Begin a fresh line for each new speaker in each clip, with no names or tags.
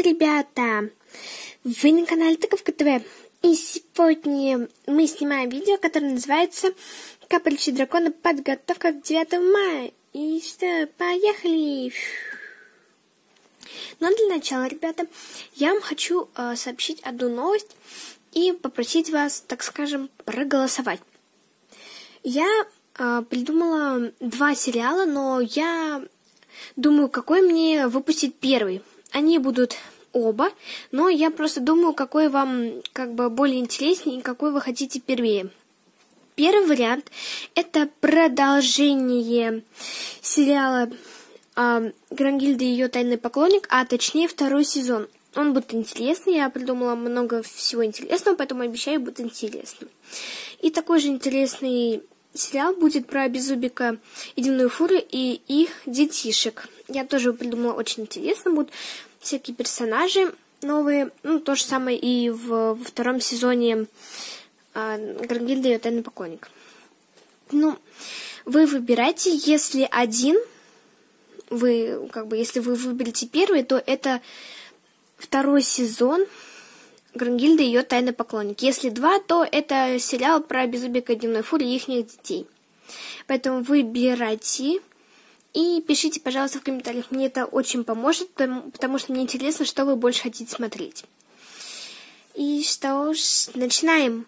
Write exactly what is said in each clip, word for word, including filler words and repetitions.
ребята! Вы на канале Тыковка ТВ. И сегодня мы снимаем видео, которое называется «Капельчи дракона. Подготовка к девятому мая». И что, поехали! Но для начала, ребята, я вам хочу э, сообщить одну новость и попросить вас, так скажем, проголосовать. Я э, придумала два сериала, но я думаю, какой мне выпустить первый. Они будут оба, но я просто думаю, какой вам как бы более интереснее и какой вы хотите первее. Первый вариант — это продолжение сериала э, Грангильда и ее тайный поклонник, а точнее второй сезон. Он будет интересный, я придумала много всего интересного, поэтому обещаю, будет интересным. И такой же интересный сериал будет про Беззубика и Дневную Фурию и их детишек. Я тоже придумала, очень интересно. Будут всякие персонажи новые. Ну, то же самое и в, во втором сезоне э, Грангильда и ее тайный поклонник. Ну, вы выбирайте, если один, вы, как бы, если вы выберете первый, то это второй сезон Грангильда и ее тайный поклонник. Если два, то это сериал про Беззубика и Дневную Фурию и их детей. Поэтому выбирайте и пишите, пожалуйста, в комментариях. Мне это очень поможет, потому что мне интересно, что вы больше хотите смотреть. И что ж, начинаем.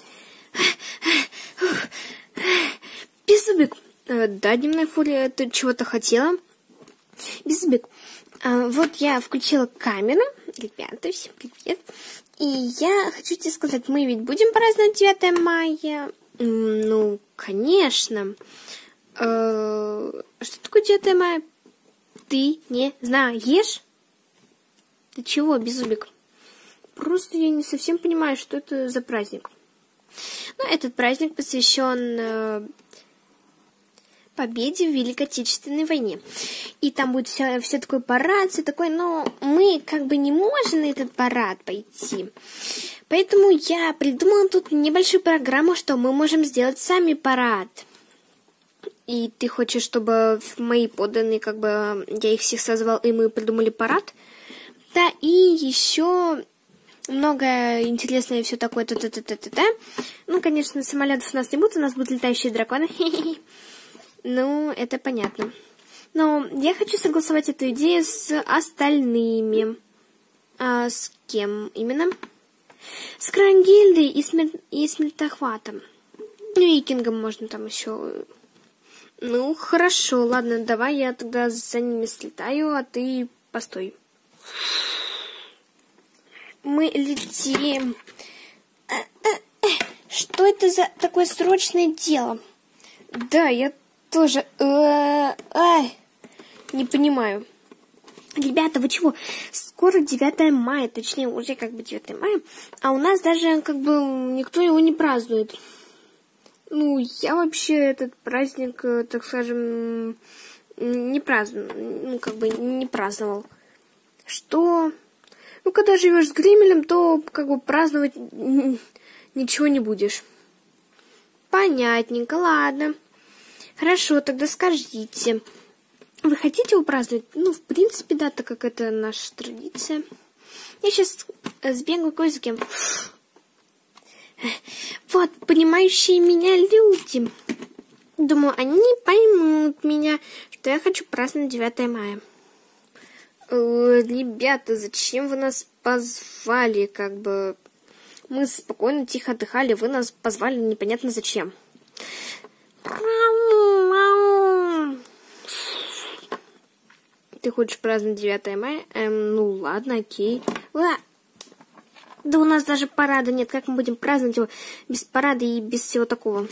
Беззубик. Да, Дневная Фурия, ты чего-то хотела? Беззубик. Вот я включила камеру. Ребята, всем привет. И я хочу тебе сказать, мы ведь будем праздновать девятое мая? Ну, конечно. Что такое девятое мая? Ты не знаешь? Ты чего, Беззубик? Просто я не совсем понимаю, что это за праздник. Ну, этот праздник посвящен победе в Великой Отечественной войне. И там будет все, все такой парад, все такое, но мы как бы не можем на этот парад пойти. Поэтому я придумала тут небольшую программу, что мы можем сделать сами парад. И ты хочешь, чтобы мои подданные, как бы, я их всех созвал, и мы придумали парад? Да, и еще много интересное все такое, та-та-та-та-та-та. Ну, конечно, самолетов у нас не будет, у нас будут летающие драконы. Ну, это понятно. Но я хочу согласовать эту идею с остальными. А с кем именно? С Грангильдой и, смер... и Смертохватом. Ну и Кингом можно там еще. Ну, хорошо, ладно, давай я тогда за ними слетаю, а ты постой. Мы летим. Что это за такое срочное дело? Да, я тоже. Ай, не понимаю. Ребята, вы чего? Скоро девятое мая, точнее, уже как бы девятое мая, а у нас даже как бы никто его не празднует. Ну, я вообще этот праздник, так скажем, не праздную, ну, как бы не праздновал. Что? Ну, когда живешь с Гримелем, то как бы праздновать ничего не будешь. Понятненько, ладно. Хорошо, тогда скажите, вы хотите его праздновать? Ну, в принципе, да, так как это наша традиция. Я сейчас сбегаю кое за кем. Вот, понимающие меня люди. Думаю, они поймут меня, что я хочу праздновать девятое мая. Э, ребята, зачем вы нас позвали? Как бы мы спокойно, тихо отдыхали, вы нас позвали непонятно зачем. Ты хочешь праздновать девятое мая? Эм, ну ладно, окей. Ла. Да у нас даже парада нет. Как мы будем праздновать его без парада и без всего такого?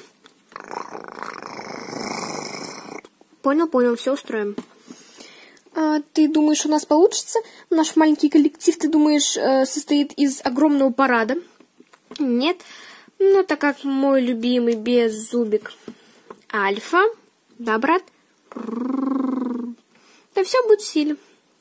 Понял, понял, все устроим. А, ты думаешь, у нас получится? Наш маленький коллектив, ты думаешь, э, состоит из огромного парада? Нет. Ну, так как мой любимый Беззубик Альфа. Да, брат? Да все будет в силе.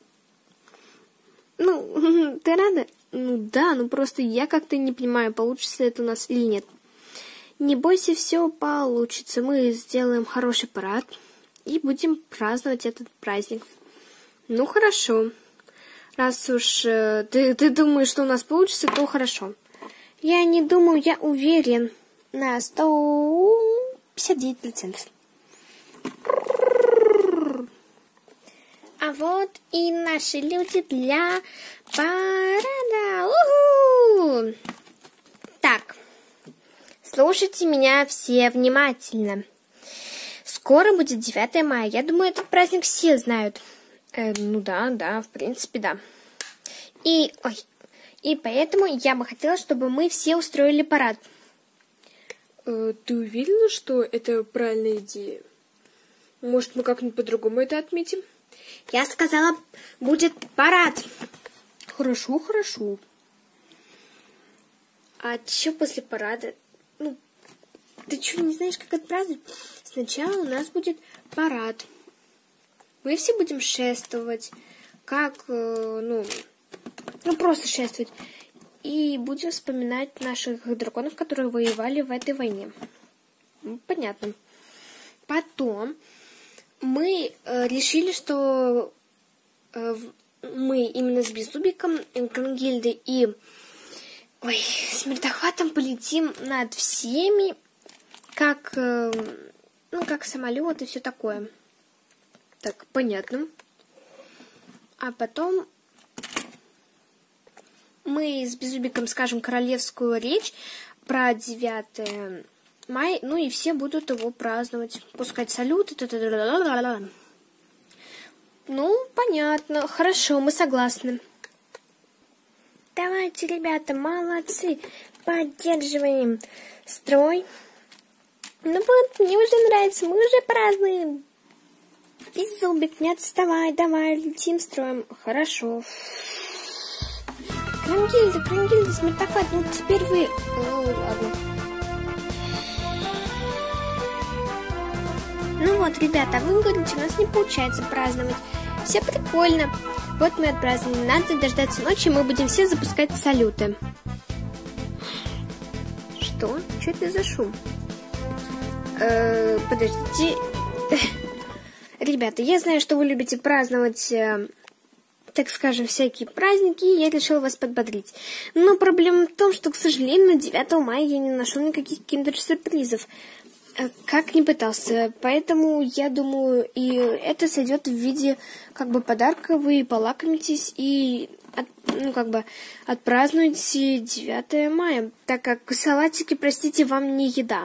Ну, ты рада? Ну да, ну просто я как-то не понимаю, получится это у нас или нет. Не бойся, все получится. Мы сделаем хороший парад и будем праздновать этот праздник. Ну хорошо. Раз уж э, ты, ты думаешь, что у нас получится, то хорошо. Я не думаю, я уверен на сто пятьдесят девять процентов. А вот и наши люди для парада. У-ху! Так, слушайте меня все внимательно. Скоро будет девятое мая. Я думаю, этот праздник все знают. Э, ну да, да, в принципе, да. И, ой, и поэтому я бы хотела, чтобы мы все устроили парад.
Э, ты уверена, что это правильная идея? Может, мы как-нибудь по-другому это отметим?
Я сказала, будет парад.
Хорошо, хорошо.
А что после парада? Ну, ты что, не знаешь, как отпраздновать? Сначала у нас будет парад. Мы все будем шествовать, как, э, ну, ну, просто шествовать. И будем вспоминать наших драконов, которые воевали в этой войне. Ну, понятно. Потом мы э, решили, что э, мы именно с Беззубиком, Кронгильдой и ой, Смертохватом полетим над всеми, как, э, ну, как самолет и все такое.
Так, понятно.
А потом мы с Беззубиком скажем королевскую речь про девятое мая, ну и все будут его праздновать, пускать салюты. Та-та-та-та-та-та. Ну, понятно, хорошо, мы согласны. Давайте, ребята, молодцы, поддерживаем строй. Ну вот, мне уже нравится, мы уже празднуем. Беззубик, не отставай, давай, летим строим. Хорошо. Кронгильда, Кронгильда, Смертохват, ну теперь вы... Ну, ладно. Ну вот, ребята, вы говорите, у нас не получается праздновать. Все прикольно. Вот мы отпраздновали. Надо дождаться ночи, мы будем все запускать салюты. Что? Что это за шум? Э, подождите... Ребята, я знаю, что вы любите праздновать, э, так скажем, всякие праздники, и я решила вас подбодрить. Но проблема в том, что, к сожалению, на девятое мая я не нашел никаких киндер-сюрпризов, э, как ни пытался. Поэтому, я думаю, и это сойдет в виде, как бы, подарка, вы полакомитесь и, от, ну, как бы, отпразднуете девятое мая, так как салатики, простите, вам не еда.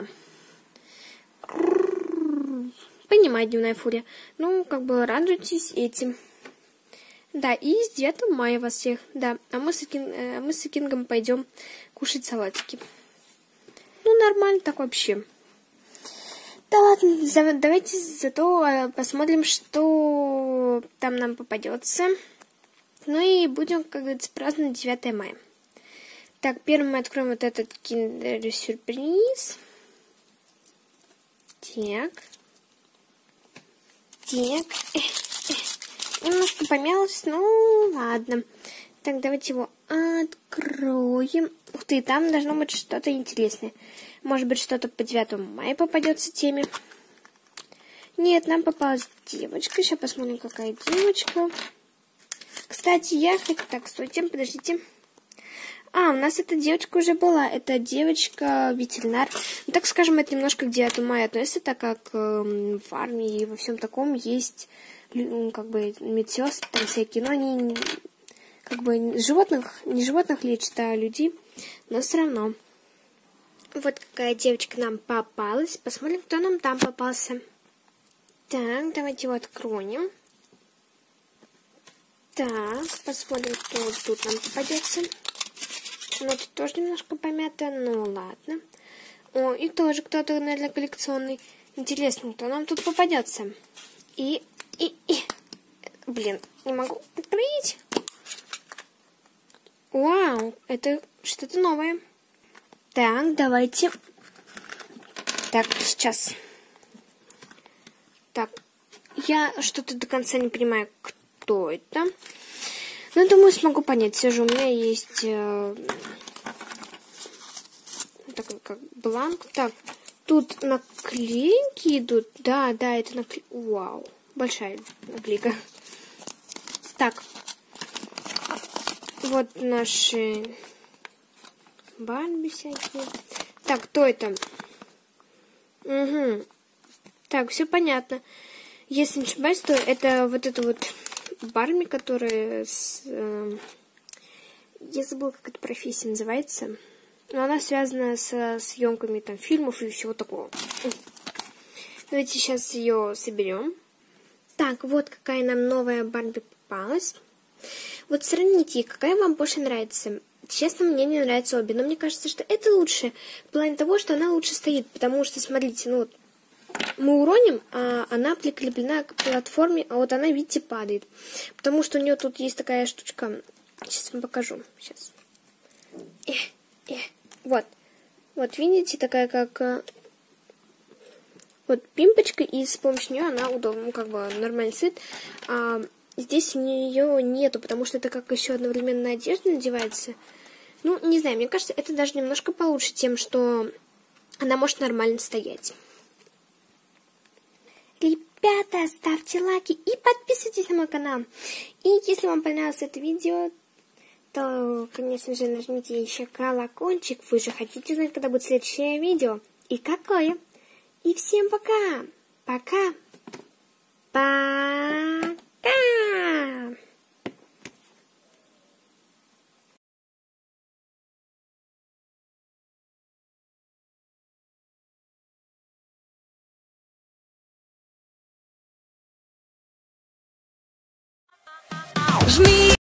Понимаю, дневная фурия. Ну, как бы радуйтесь этим. Да, и с девятого мая вас всех. Да, а мы с, Кин, э, мы с Кингом пойдем кушать салатики. Ну, нормально так вообще. Да ладно, за, давайте зато э, посмотрим, что там нам попадется. Ну и будем, как говорится, праздновать девятое мая. Так, первым мы откроем вот этот киндер-сюрприз. Так. Так, немножко помялось, ну ладно. Так, давайте его откроем. Ух ты, там должно быть что-то интересное. Может быть, что-то по девятому мая попадется теме. Нет, нам попалась девочка. Сейчас посмотрим, какая девочка. Кстати, я хочу... Так, стойте, подождите. А, у нас эта девочка уже была. Это девочка-ветеринар. Ну, так скажем, это немножко к девятому мая относится, так как э, в армии и во всем таком есть, ну, как бы, медсестры там всякие, но они, как бы, животных, не животных лечат, а людей, но все равно. Вот какая девочка нам попалась. Посмотрим, кто нам там попался. Так, давайте его откроем. Так, посмотрим, кто тут нам попадется. Ну, тут тоже немножко помято, ну ладно. О, и тоже кто-то, наверное, коллекционный. Интересно, кто нам тут попадется. И, и, и. Блин, не могу открыть. Вау, это что-то новое. Так, давайте. Так, сейчас. Так, я что-то до конца не понимаю, кто это. Ну, думаю, смогу понять. Все же у меня есть э, такой как бланк. Так, тут наклейки идут. Да, да, это наклейка. Вау, большая наклейка. Так, Вот наши Барби всякие. Так, кто это? Угу. Так, все понятно. Если не ошибаюсь, то это вот это вот Барби, которая с... Э, я забыла, как эта профессия называется. Но она связана со съемками там фильмов и всего такого. Давайте сейчас ее соберем. Так, вот какая нам новая Барби попалась. Вот сравните, какая вам больше нравится. Честно, мне не нравятся обе, но мне кажется, что это лучше. В плане того, что она лучше стоит. Потому что, смотрите, ну вот, мы уроним, а она прикреплена к платформе, а вот она, видите, падает. Потому что у нее тут есть такая штучка. Сейчас вам покажу. Сейчас. Э, э. Вот. Вот, видите, такая как... Вот пимпочка, и с помощью нее она удобна, ну, как бы нормально сидит. А здесь у нее нету, потому что это как еще одновременно на одежду надевается. Ну, не знаю, мне кажется, это даже немножко получше тем, что она может нормально стоять. Ребята, ставьте лайки и подписывайтесь на мой канал. И если вам понравилось это видео, то, конечно же, нажмите еще колокольчик. Вы же хотите знать, когда будет следующее видео. И какое. И всем пока. Пока. Пока.
Жми.